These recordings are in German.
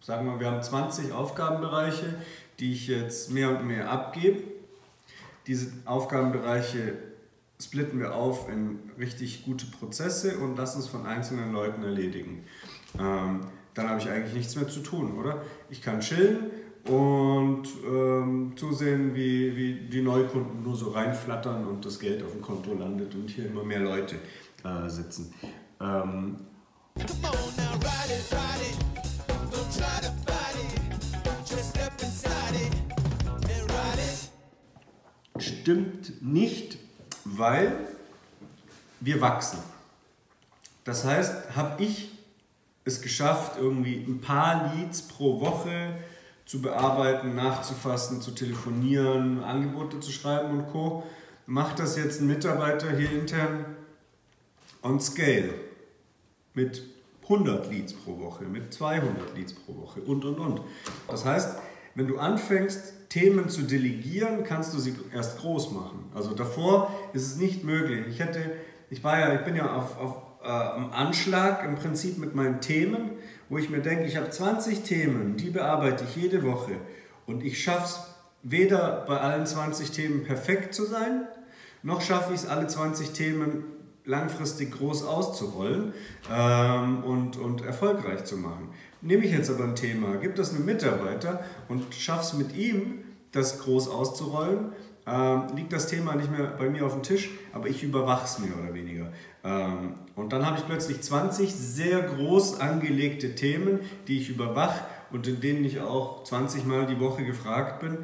sagen wir, wir haben 20 Aufgabenbereiche, die ich jetzt mehr und mehr abgebe. Diese Aufgabenbereiche splitten wir auf in richtig gute Prozesse und lassen es von einzelnen Leuten erledigen. Dann habe ich eigentlich nichts mehr zu tun, oder? Ich kann chillen und zusehen, wie die Neukunden nur so reinflattern und das Geld auf dem Konto landet und hier immer mehr Leute sitzen. Stimmt nicht, weil wir wachsen. Das heißt, habe ich es geschafft, irgendwie ein paar Leads pro Woche zu bearbeiten, nachzufassen, zu telefonieren, Angebote zu schreiben und Co. Macht das jetzt ein Mitarbeiter hier intern on scale mit 100 Leads pro Woche, mit 200 Leads pro Woche und. Das heißt, wenn du anfängst, Themen zu delegieren, kannst du sie erst groß machen. Also davor ist es nicht möglich. Ich bin ja am Anschlag im Prinzip mit meinen Themen, wo ich mir denke, ich habe 20 Themen, die bearbeite ich jede Woche und ich schaffe es weder bei allen 20 Themen perfekt zu sein, noch schaffe ich es, alle 20 Themen langfristig groß auszurollen und erfolgreich zu machen. Nehme ich jetzt aber ein Thema, gebe das einem Mitarbeiter und schaffe es mit ihm, das groß auszurollen, liegt das Thema nicht mehr bei mir auf dem Tisch, aber ich überwache es mehr oder weniger. Und dann habe ich plötzlich 20 sehr groß angelegte Themen, die ich überwache und in denen ich auch 20 Mal die Woche gefragt bin,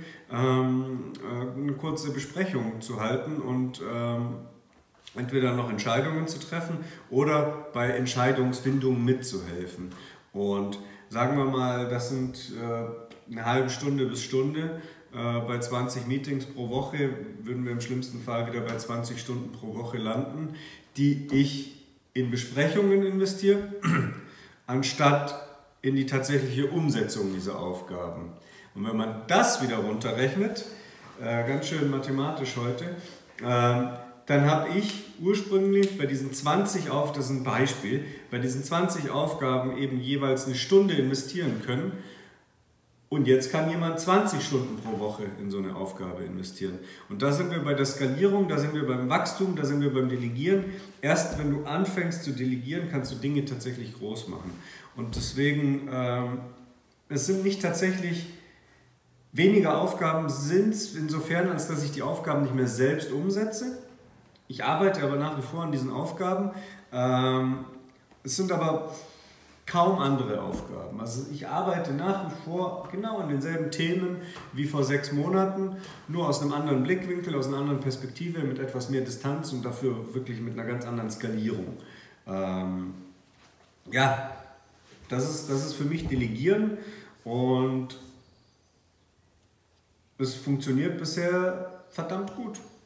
eine kurze Besprechung zu halten und entweder noch Entscheidungen zu treffen oder bei Entscheidungsfindung mitzuhelfen. Und sagen wir mal, das sind eine halbe Stunde bis Stunde. Bei 20 Meetings pro Woche würden wir im schlimmsten Fall wieder bei 20 Stunden pro Woche landen, die ich in Besprechungen investiere, anstatt in die tatsächliche Umsetzung dieser Aufgaben. Und wenn man das wieder runterrechnet, ganz schön mathematisch heute, dann habe ich ursprünglich bei diesen 20 das ist ein Beispiel, bei diesen 20 Aufgaben eben jeweils eine Stunde investieren können. Und jetzt kann jemand 20 Stunden pro Woche in so eine Aufgabe investieren. Und da sind wir bei der Skalierung, da sind wir beim Wachstum, da sind wir beim Delegieren. Erst wenn du anfängst zu delegieren, kannst du Dinge tatsächlich groß machen. Und deswegen, es sind nicht tatsächlich weniger Aufgaben, sind es insofern, als dass ich die Aufgaben nicht mehr selbst umsetze. Ich arbeite aber nach wie vor an diesen Aufgaben. Es sind aber kaum andere Aufgaben. Also ich arbeite nach wie vor genau an denselben Themen wie vor 6 Monaten, nur aus einem anderen Blickwinkel, aus einer anderen Perspektive, mit etwas mehr Distanz und dafür wirklich mit einer ganz anderen Skalierung. Ja, das ist für mich Delegieren und es funktioniert bisher verdammt gut.